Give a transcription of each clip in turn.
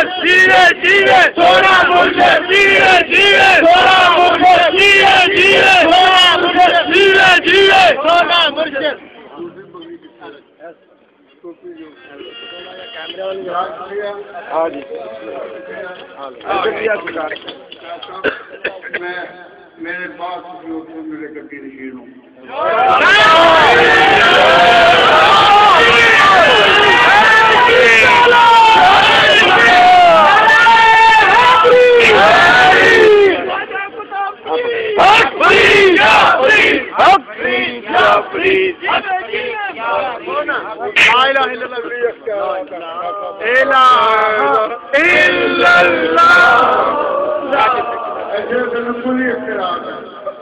जीवे जीवे सोना मुर्शिद जीवे जीवे सोना मुर्शिद जीवे जीवे सोना मुर्शिद जीवे जीवे सोना मुर्शिद। हाँ जी मैं मेरे पास मेरे गड्डी नशीन हूँ। ऐसे बिल्कुल ही इख्तियार है,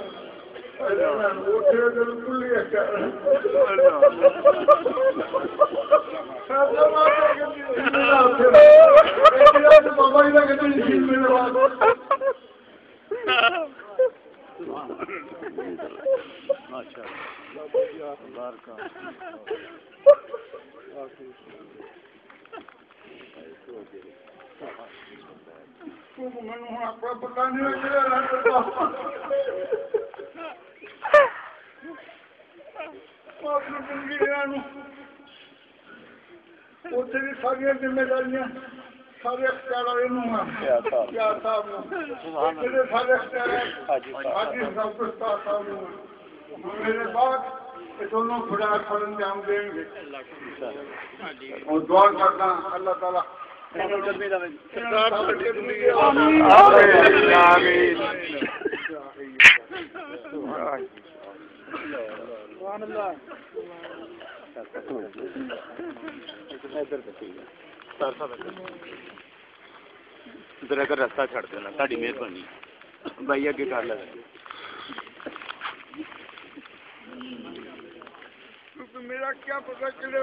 बिल्कुल ही बाबा जी का कहते नशीन मेरे बाद मैंने अपना पता नहीं उत्थे भी सारिया जिम्मेदारियां सारे अख्तियार साहब सारे अख्तियार सब कुछ मेरे बाद ये दोनों खुदा पर अंजाम देंगे और दुआ करना अल्लाह ताला इधर रास्ता छड़ देना ताड़ी मेहरबानी भाई अगे कर ले मेरा क्या पता चले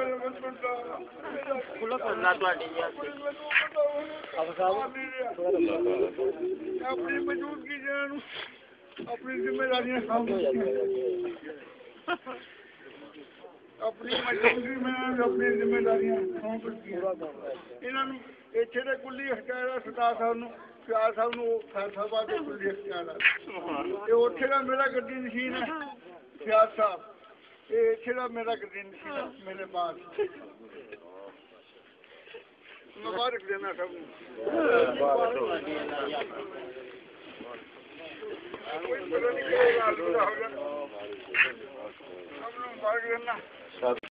अपनी मौजूदगी अपनी जिम्मेदारियां अपनी मौजूदगी में अपनी जिम्मेदारियां सौंप इन्होंने इत्थे दे कुल्ली अख्तियार सरदार साहब नूं प्यार साहब नूं फैसलाबाद दे कुल्ली अख्तियार ते उत्थे दा मेरा गड्डी नशीन है प्यार साहब इत्थे दा मेरा गड्डी नशीन है मेरे पास मुबारक देना सब मुबारक देना।